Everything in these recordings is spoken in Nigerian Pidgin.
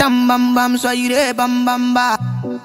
tam bam bam, so you dey bam bam ba.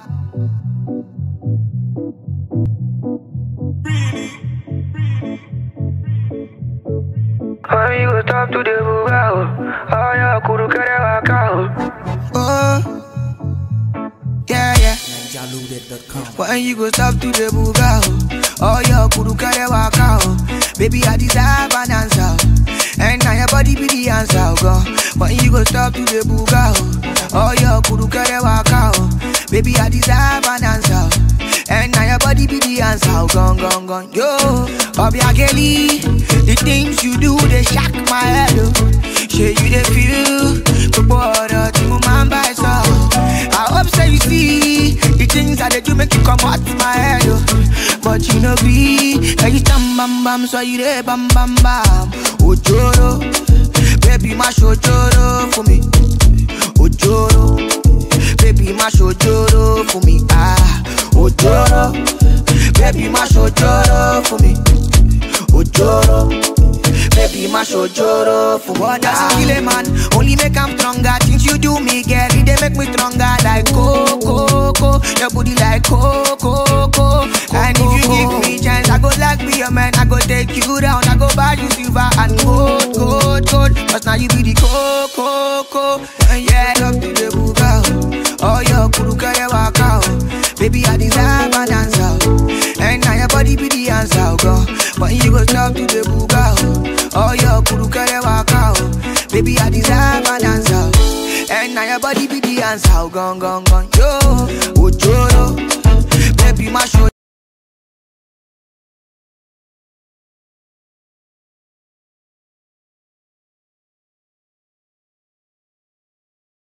When you go talk to the bugao, oh yeah, kuru kere wakao. Oh, yeah. When you go talk to the bugao, oh yeah, kuru kere wakao. Baby, I deserve an answer, and now your body be the answer, girl. When you go talk to the bugao, oh yeah, kuru kere wakao. Baby, I deserve an answer, and now your body be the answer, gone. Yo, Bobby Ageli, the things you do, they shock my head, oh. Shey you dey feel, the border, the woman by so. I hope so you see, the things that they do make you come out my head, oh. But you know be, like you tam bam bam, so you dey bam bam bam. Ojoro, baby mash ojoro for me. Ojoro, baby mash ojoro for me. Ah, ojoro, baby mash ojoro for me. Ojoro, baby mash ojoro for me. What does it kill a man? Only make I'm stronger. Things you do me, girl, they make me stronger. Like coco, your booty like coco. And if you give me chance, I go like be your man. I go take you down. I go buy you silver and gold. Cause now you be the coco. And yeah, love to the buga. Oh, your kuru kare waka. Baby, I deserve an answer, and now your body be the answer, girl. When you go talk to the buga, oh your kuru kare waka. Baby, I deserve an answer, and now your body be the answer, gone. Yo, ojoro, baby, my show.